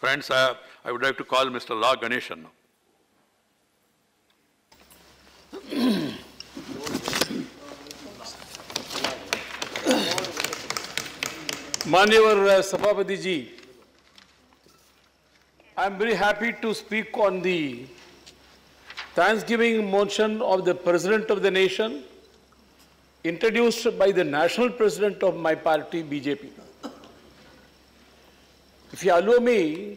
Friends, I would like to call Mr. La Ganeshan now. Manyavad Sabhapati ji, I am very happy to speak on the Thanksgiving motion of the President of the Nation, introduced by the National President of my party, BJP. If you allow me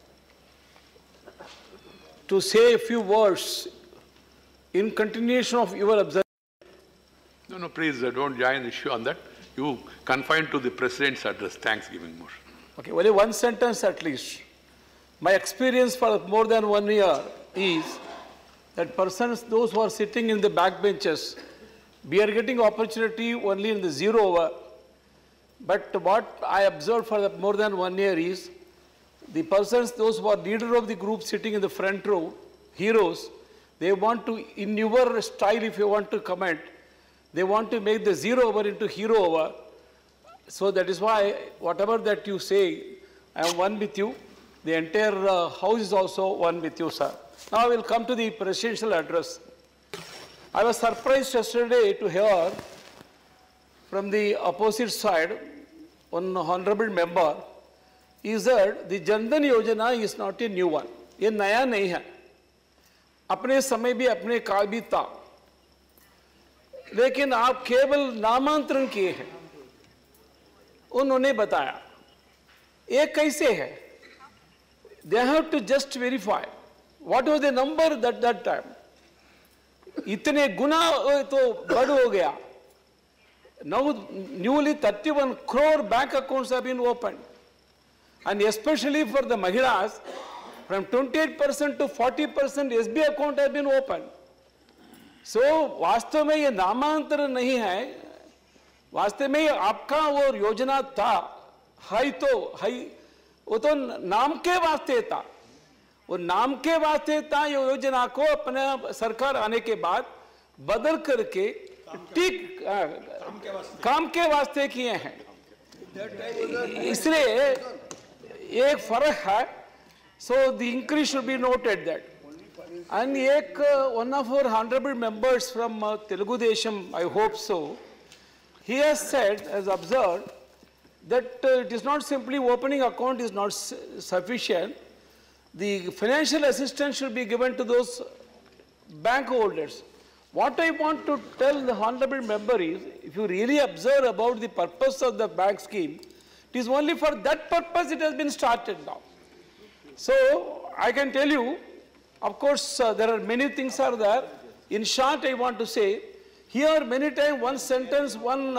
to say a few words in continuation of your observation. No, please don't join the issue on that. You confine to the President's address, Thanksgiving motion. Okay, only one sentence at least. My experience for more than 1 year is that persons, those who are sitting in the back benches, we are getting opportunity only in the 0 hour. But what I observed for more than 1 year is the persons, those who are leader of the group sitting in the front row, heroes, they want to, in your style, if you want to comment, they want to make the 0 hour into hero hour. So that is why whatever that you say, I am one with you. The entire house is also one with you, sir. Now I will come to the presidential address. I was surprised yesterday to hear from the opposite side, one honorable member, is that the Jan Dhan Yojana is not a new one. ये नया नहीं है. अपने समय भी अपने काल भी था. लेकिन आप केवल नामांतरण किए हैं. उन्होंने बताया. ये कैसे है? They have to just verify what was the number that time. इतने गुना तो बढ़ हो गया. Now newly 31 crore bank accounts have been opened. And especially for the Mahilas, from 28% to 40% SB account have been opened. So, वास्तव में ये नामांतरण नहीं है, वास्तव में आपका वो योजना था, वो तो नाम के वास्ते था, वो नाम के वास्ते था ये योजना को अपने सरकार आने के बाद बदल करके ठीक काम के वास्ते किए हैं. इसलिए एक फर्क है. So the increase should be noted that. And one of our honorable members from Telugu Desam, I hope so, he has said, has observed, that it is not simply opening account is not sufficient. The financial assistance should be given to those bank holders. What I want to tell the honorable member is, if you really observe about the purpose of the bank scheme, it is only for that purpose it has been started now. So I can tell you, of course, there are many things are there. In short, I want to say, here many times one sentence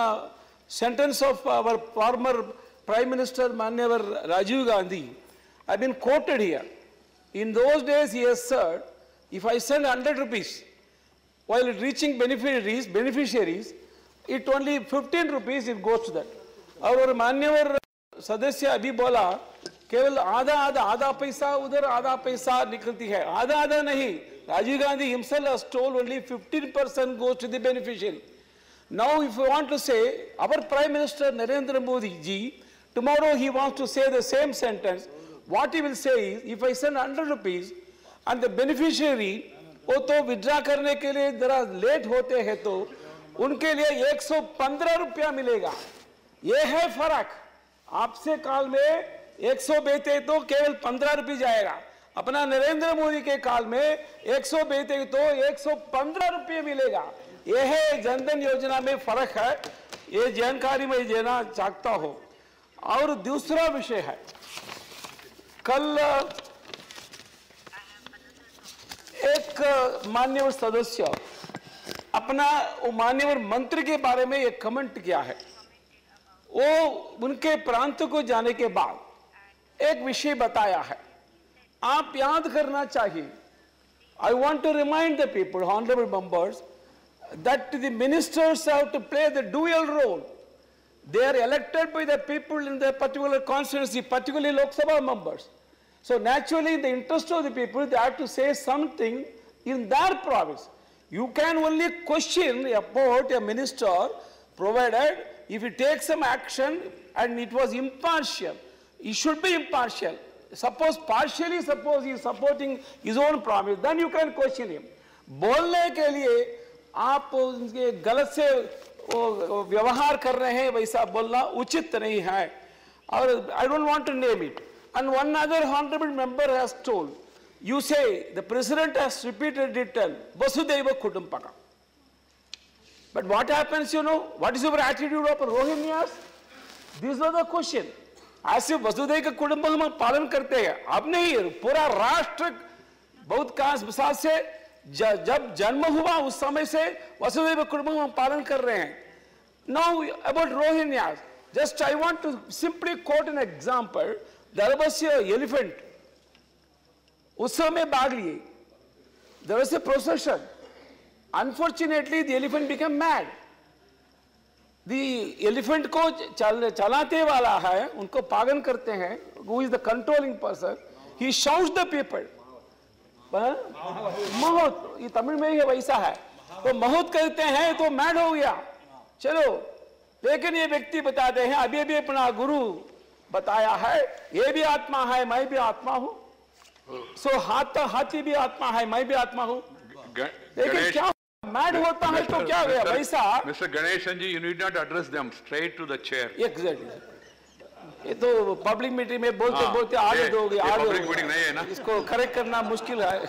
of our former Prime Minister Manyavad Rajiv Gandhi have been quoted here. In those days, he has said, if I send 100 rupees, while reaching beneficiaries, it only 15 rupees it goes to that. और मान्यवर सदस्य अभी बोला केवल आधा पैसा उधर आधा पैसा निकलती है. आधा नहीं. Rajiv Gandhi himself has told only 15% goes to the beneficiary. Now if you want to say, our Prime Minister Narendra Modi ji, tomorrow he wants to say the same sentence, what he will say is, if I send 100 rupees and the beneficiary वो तो withdraw करने के लिए जरा late होते हैं तो उनके लिए 115 रुपया मिलेगा. ये है फर्क. आपसे काल में 100 बेचे तो केवल 15 रुपये जाएगा. अपना नरेंद्र मोदी के काल में 100 बेचे तो 115 रुपये मिलेगा. ये है जनधन योजना में फर्क है. ये जानकारी मैं देना चाहता हूँ. और दूसरा विषय है, कल एक माननीय सदस्य अपना माननीय मंत्री के बारे में एक कमेंट किया है. वो उनके प्रांत को जाने के बाद एक विषय बताया है. आप याद करना चाहिए. I want to remind the people, honorable members, that the ministers have to play the dual role. They are elected by the people in the particular constituency, particularly Lok Sabha members. So naturally, in the interest of the people, they have to say something in their province. You can only question about a minister, provided if he takes some action and it was impartial. He should be impartial. suppose partially suppose he is supporting his own promise, then you can question him. बोलने के लिए आप उनके गलत से व्यवहार कर रहे हैं, वैसा बोलना उचित नहीं है. और I don't want to name it. And one other honorable member has told, you say the president has repeatedly told Vasudhaiva Kutumbakam. But what happens, you know, what is your attitude of Rohingyas? This was the question. As if Vasudhaiva Kutumbakam हम पालन करते हैं, अब नहीं, पूरा राष्ट्र बहुत साल से जब जन्म हुआ उस समय से वसुधैव कुटुंबकम हम पालन कर रहे हैं. Now about Rohingyas, just I want to simply quote an example. There was an elephant. उस समय भाग लिए. There was a procession. Unfortunately, the elephant became mad. The elephant को चलाते वाला है, उनको पागल करते हैं. Who is the controlling person? He shouts the people. महूत, ये तमिल में ही वैसा है. तो महूत कहते हैं तो मैड हो गया. चलो, लेकिन ये व्यक्ति बताते हैं अभी भी अपना गुरु बताया है, ये भी आत्मा है, मैं भी आत्मा हूँ. सो हाथी भी आत्मा है, मैं भी आत्मा हूँ. लेकिन क्या मैड होता है तो क्या हुआ वैसा? Mr. Ganeshan ji, you need not address them, straight to the chair. Exactly. ये तो पब्लिक मीटिंग में बोलते बोलते आदत हो गई. पब्लिक मीटिंग नहीं है ना, इसको करेक्ट करना मुश्किल है.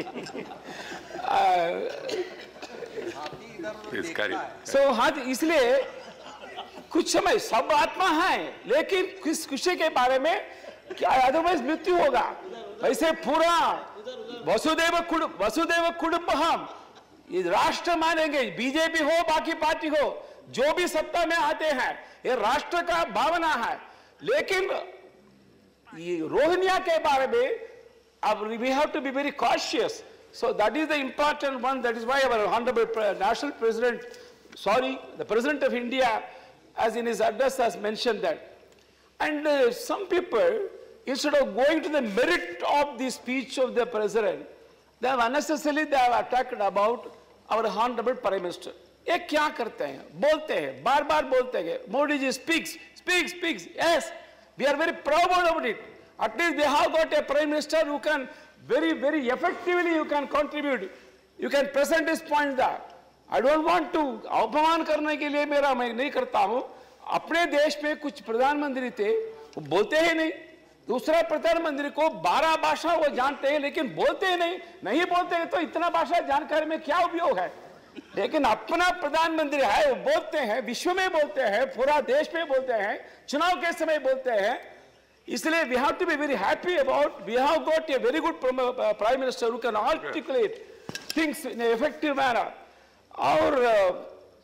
सो हाँ, इसलिए कुछ समय सब आत्मा है, लेकिन किस खुशी के बारे में क्या अदरवाइज मृत्यु होगा. वैसे पूरा वसुधैव कुटुंबकम ये राष्ट्र मानेंगे, बीजेपी हो बाकी पार्टी हो, जो भी सत्ता में आते हैं, ये राष्ट्र का भावना है. लेकिन ये रोहिंग्या के बारे में अब we have to be very cautious. So that is the important one. That is why our honorable national president, the president of India, as in his address has mentioned that. And some people, instead of going to the merit of the speech of the president, they have unnecessarily attacked about our honorable prime minister. ये क्या करते हैं? बोलते हैं, बार बार बोलते हैं. Modi ji speaks. Yes, we are very proud about it. At least we have got a prime minister who can very, very effectively you can contribute. You can present his point there. I don't want to अपमान करने के लिए मैं नहीं करता हूँ. अपने देश में कुछ प्रधानमंत्री थे, वो बोलते ही नहीं. दूसरा प्रधानमंत्री को 12 भाषा वो जानते हैं, लेकिन बोलते ही नहीं बोलते हैं, तो इतना भाषा जानकारी में क्या उपयोग है? लेकिन अपना प्रधानमंत्री है, वो बोलते हैं, विश्व में बोलते हैं, पूरा देश में बोलते हैं, चुनाव के समय बोलते हैं. इसलिए we have to be very happy about, we have got a very good prime minister who can articulate things in an effective manner. Our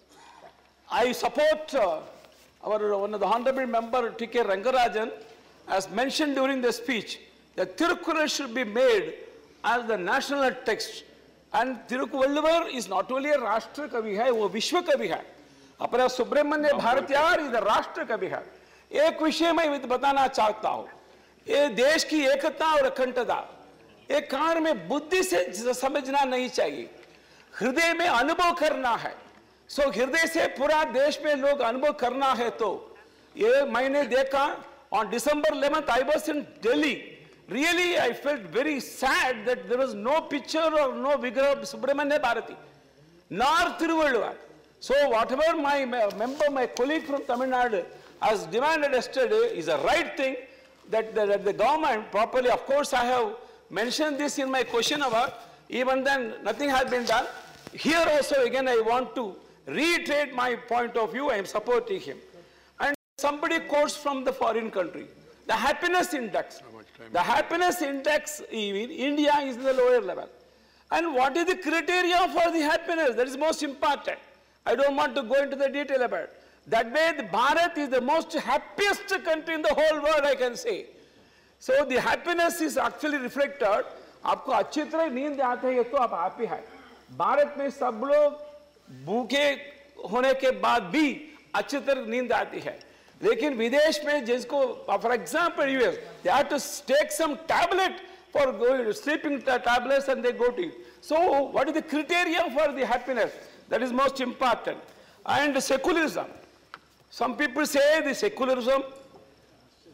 I support one of the honorable member T.K. Rangarajan as mentioned during the speech that Tirukkural should be made as the national text. And Tirukkuvalluvar is not only a Rashtra Kavi hai, वो विश्व कवि है. अपना Subramanya Bharathiyar is a राष्ट्र कवि है. एक विषय मैं बताना चाहता हूँ. ये देश की एकता और अखंडता एक कान में बुद्धि से समझना नहीं चाहिए, हृदय में अनुभव करना है. सो हृदय से पूरा देश में लोग अनुभव करना है. तो ये मैंने देखा on December 11th I was in Delhi. Really, I felt very sad that there was no picture or no Vigraha of Subramanya Bharati, nor Thiruvalluvar. So whatever my member, my colleague from Tamil Nadu has demanded yesterday is a right thing that the government properly, of course I have mentioned this in my question hour, even then nothing has been done. Here also again I want to reiterate my point of view, I am supporting him. And somebody quotes from the foreign country, the happiness index. The happiness index in India is the lower level. And what is the criteria for the happiness? That is most important. I don't want to go into the detail about it. That way, the Bharat is the most happiest country in the whole world, I can say. So the happiness is actually reflected. आपको अच्छी तरह नींद आते हैं तो आप happy हैं. भारत में सब लोग भूखे होने के बाद भी अच्छी तरह नींद आती है. लेकिन विदेश में जिसको, for example, US, they have to take some tablet for going, sleeping tablets and they go to it. So what is the criteria for the happiness? That is most important. And secularism. Some people say the secularism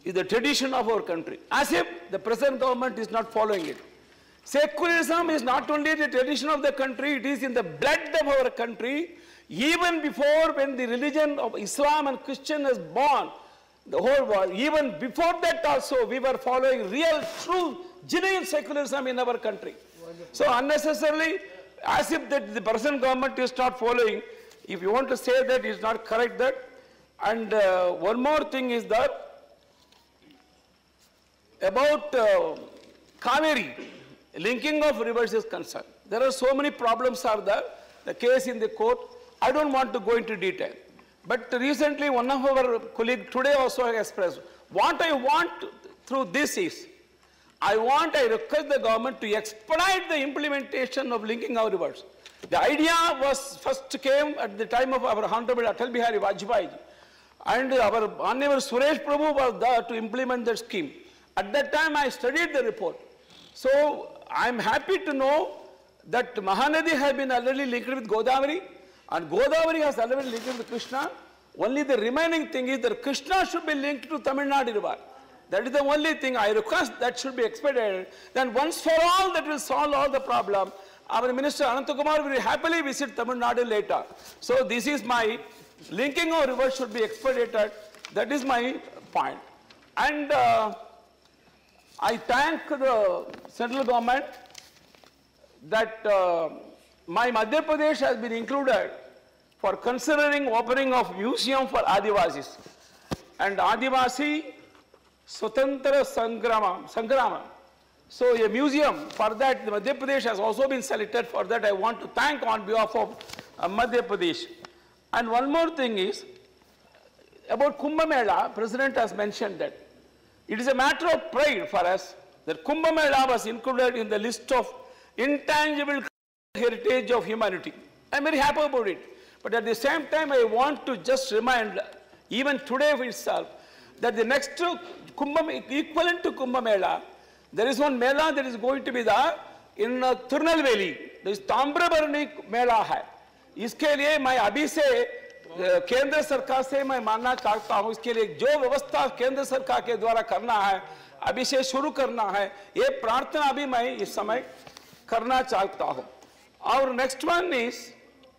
is the tradition of our country, as if the present government is not following it. Secularism is not only the tradition of the country, it is in the blood of our country. Even before, when the religion of Islam and Christian is born, the whole world, even before that also, we were following real, true, genuine secularism in our country. So unnecessarily, as if that the present government is not following, if you want to say that, it's not correct that. And one more thing is that, about Kaveri, linking of rivers is concerned. There are so many problems are there, the case in the court. I don't want to go into detail. But recently, one of our colleagues today also expressed, what I want through this is, I request the government to expedite the implementation of linking our rivers. The idea was first came at the time of our Honorable Atal Bihari Vajpayee, and our Honorable Suresh Prabhu was there to implement that scheme. At that time, I studied the report. So, I am happy to know that Mahanadi has been already linked with Godavari, and Godavari has already linked with Krishna. Only the remaining thing is that Krishna should be linked to Tamil Nadu river. That is the only thing I request that should be expedited. Then once for all, that will solve all the problem. Our Minister Anantakumar will happily visit Tamil Nadu later. So this is my linking of rivers should be expedited. That is my point. And I thank the central government that my Madhya Pradesh has been included for considering opening of museum for Adivasis. And Adivasi Swatantra Sangrama. So a museum for that, the Madhya Pradesh has also been selected. For that I want to thank on behalf of Madhya Pradesh. And one more thing is, about Kumbh Mela, President has mentioned that. It is a matter of pride for us that Kumbh Mela was included in the list of intangible heritage of humanity. I am very happy about it. But at the same time, I want to just remind, even today itself, that the next equivalent to Kumbh Mela, there is one Mela that is going to be there in Tirunelveli. There is Tambrabarani Mela hai. इसके लिए मैं अभी से केंद्र सरकार से मैं मानना चाहता हूँ, इसके लिए जो व्यवस्था केंद्र सरकार के द्वारा करना है, अभी से शुरू करना है, ये प्रार्थना भी मैं इस समय करना चाहता हूँ. और next one is,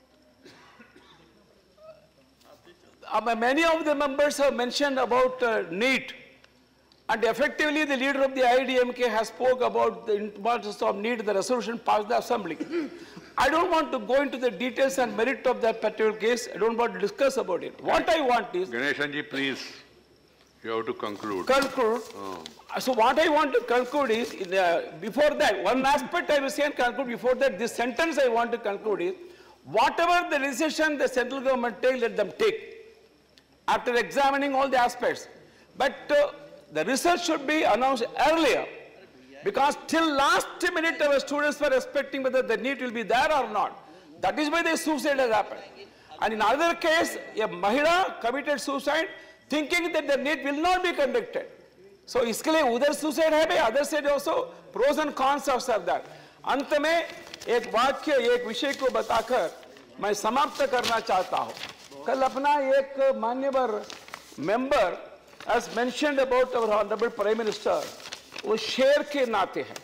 many of the members have mentioned about NEET, and effectively the leader of the IDMK has spoke about the importance of NEET, the resolution passed the assembly. I don't want to go into the details and merit of that particular case. I don't want to discuss about it. What I want is... Ganeshanji, please, you have to conclude. Conclude. So what I want to conclude is, before that, one aspect I will say and conclude before that, this sentence I want to conclude is, whatever the decision the central government take, let them take, after examining all the aspects. But the result should be announced earlier. Because till last minute our students were expecting whether the NEET will be there or not. That is why the suicide has happened. And in another case, a Mahila committed suicide thinking that the NEET will not be conducted. So इसके लिए उधर suicide है भी, other side also pros and cons of that. अंत में एक वाक्य, एक विषय को बताकर मैं समाप्त करना चाहता हूँ. कल अपना एक मान्यवर member as mentioned about our Honorable Prime Minister, वो शेर के नाते हैं,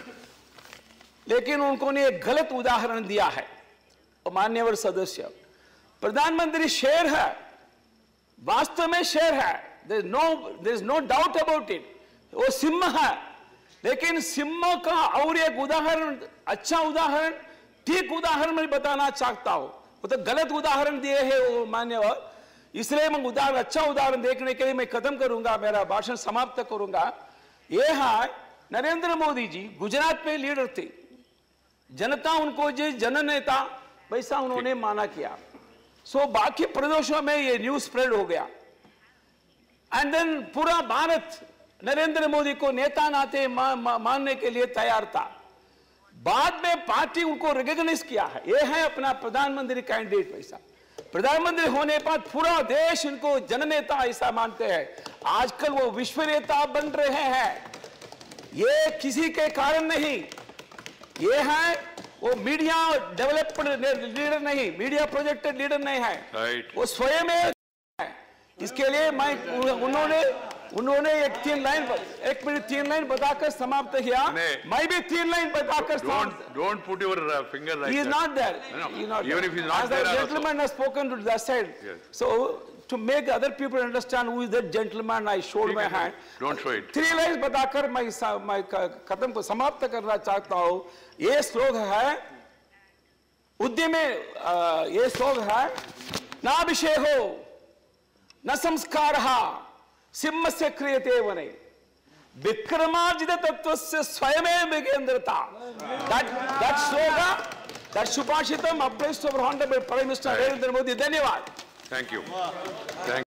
लेकिन उन्होंने एक गलत उदाहरण दिया है. माननीय सदस्य, प्रधानमंत्री शेर है, वास्तव में शेर है, there is no doubt about it. वो सिंह है, लेकिन सिंह का और एक उदाहरण, अच्छा उदाहरण, ठीक उदाहरण मैं बताना चाहता हूं. वो तो गलत उदाहरण दिए हैं वो मान्यवर, इसलिए मैं उदाहरण, अच्छा उदाहरण देखने के लिए मैं खत्म करूंगा, मेरा भाषण समाप्त करूंगा. ये है नरेंद्र मोदी जी गुजरात में लीडर थे, जनता उनको जी जननेता वैसा उन्होंने माना किया. सो बाकी प्रदेशों में ये न्यूज स्प्रेड हो गया, एंड देन पूरा भारत नरेंद्र मोदी को नेता नाते मानने के लिए तैयार था. बाद में पार्टी उनको रिकॉग्नाइज किया है, ये है अपना प्रधानमंत्री कैंडिडेट. वैसा प्रधानमंत्री होने पर पूरा देश इनको जननेता ऐसा मानते हैं. आजकल वो विश्व नेता बन रहे हैं, ये किसी के कारण नहीं, ये है वो मीडिया डेवलप्ड लीडर नहीं, मीडिया प्रोजेक्टेड लीडर नहीं है, वो स्वयं है. इसके लिए मैं उन्होंने उन्होंने एक मिनट 3 लाइन बताकर समाप्त किया, मैं भी 3 लाइन बताकर समाप्त. Don't put your finger like that. He is not there. No, He is not even there. if he is not As there the also. gentleman has spoken to that side. Yes. So to make other people understand who is that gentleman, I showed my hand. Don't show it. 3 line बताकर मैं खत्म को समाप्त करना चाहता हूँ. ये श्लोक है उद्यमे, ये श्लोक है नाभिषेको न संस्कारः सिंहस्य क्रियते वने विक्रमार्जित तत्त्वस्य स्वयमेव विकेन्द्रता. That slogan, that Subhashitam applies to our Honorable Prime Minister Narendra Modi. धन्यवाद. Thank you.